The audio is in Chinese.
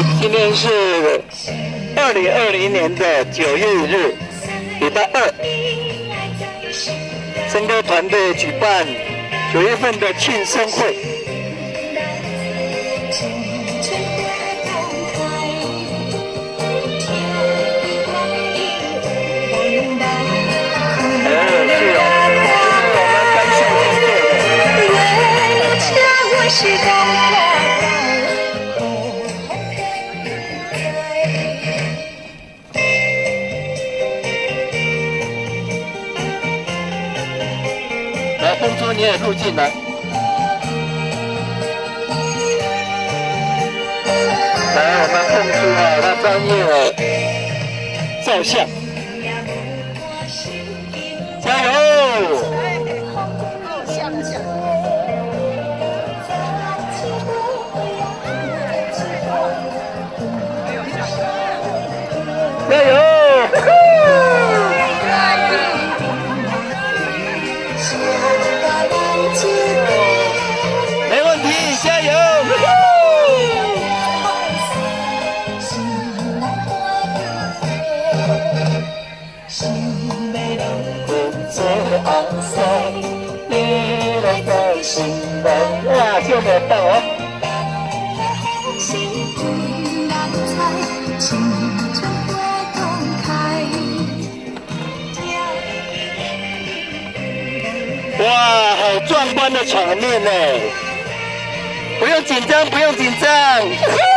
今天是2020年的9月1日，礼拜二。笙歌团队举办9月份的庆生会。来，凤珠你也录进来。来，我们凤珠啊，他专业照相，加油！加油！没问题，加油！哇，秀美到哦！哇，好壮观的场面呢！不用紧张，不用紧张。